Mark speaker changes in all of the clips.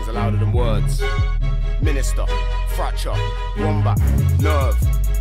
Speaker 1: are louder than words. Minister, Fracture, Wombat, Nerve.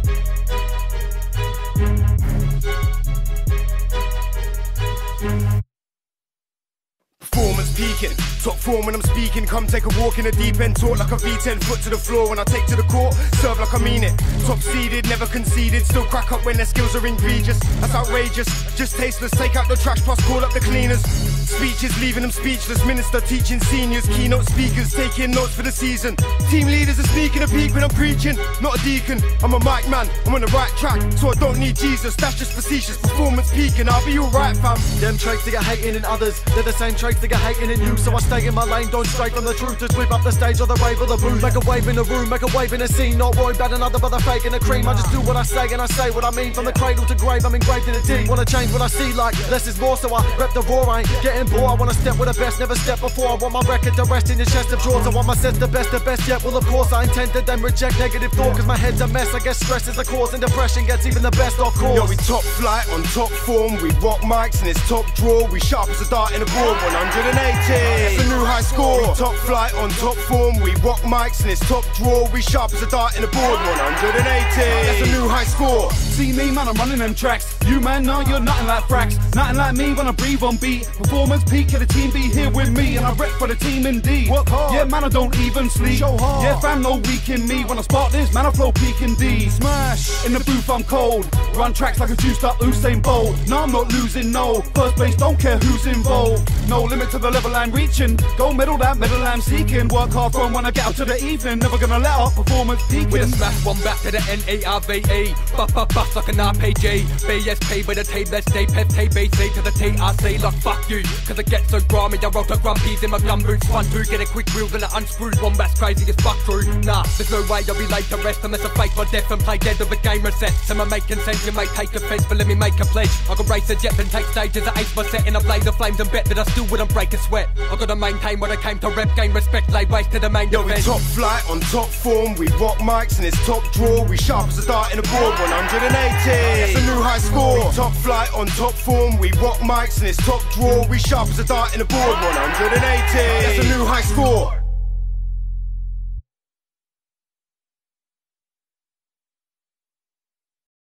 Speaker 1: Performance peaking, top form when I'm speaking. Come take a walk in the deep end. Talk like a V10, foot to the floor when I take to the court. Serve like I mean it. Top seeded, never conceded. Still crack up when their skills are egregious. That's outrageous, just tasteless. Take out the trash, plus call up the cleaners. Speeches leaving them speechless. Minister teaching seniors, keynote speakers taking notes for the season. Team leaders are sneaking a peek when I'm preaching. Not a deacon, I'm a mic man. I'm on the right track, so I don't need Jesus. That's just facetious. Performance peaking, I'll be alright, fam.
Speaker 2: Them traits they get hating in others, they're the same traits they get hating in you. So I stay in my lane, don't stray from the truth. Just whip up the stage or the rave or the booth. Make a wave in the room, make a wave in the scene. Not worried about another brother faking the cream. I just do what I say and I say what I mean. From the cradle to grave, I'm engraved in the deep. Wanna change what I see, like less is more, so I rep the raw. I ain't getting bored, I wanna step with the best, never step before. I want my record to rest in your chest of drawers. I want my sets the best yet. Well of course I intend to then reject negative thought, cause my head's a mess. I guess stress is the cause and depression gets even the best off course.
Speaker 1: Yo, we top flight, on top form. We rock mics and it's top draw. We sharp as a dart in the board, 180. That's a new high score. We top flight, on top form. We rock mics and it's top draw. We sharp as a dart in the board, 180. That's a new high score.
Speaker 3: See me, man, I'm running them tracks. You, man, no, you're nothing like Frax. Nothing like me when I breathe on beat. Performance peak, yeah, the team be here with me. And I rep for the team indeed. Work hard. Yeah, man, I don't even sleep. Show hard. Yeah, fam, no weak in me. When I spark this, man, I flow peak indeed. Smash. In the booth, I'm cold. Run tracks like a juiced up Usain Bolt. No, I'm not losing, no. First base, don't care who's involved. No limit to the level I'm reaching. Go medal, that medal I'm seeking. Work hard from when I get out to the evening. Never gonna let up, performance peaking.
Speaker 4: With a smash one back to the N-A-R-V-E. Buff like an RPG. BSP with a T, let's stay pep TBC to the TRC like fuck you. Cause I get so grimy, I roll the grumpies in my gumboots. Fun to get a quick wheel and it unscrews. Wombat's crazy as fuck through. Nah, there's no way I'll be late to rest unless I face my death and play dead with a game reset. Am I making sense? You may take offense, but let me make a pledge. I can race a jet and take stages at ace my set in a blaze of flames and bet that I still wouldn't break a sweat. I gotta maintain what I came to rep, gain respect, lay waste to the main
Speaker 1: Yo,
Speaker 4: event.
Speaker 1: we top flight, on top form. We rock mics and it's top draw. We sharp as a dart in the board, 180. That's a new high score. We top flight, on top form. We rock mics and it's top draw. We sharp as a dart in the board, 180. That's a new high score.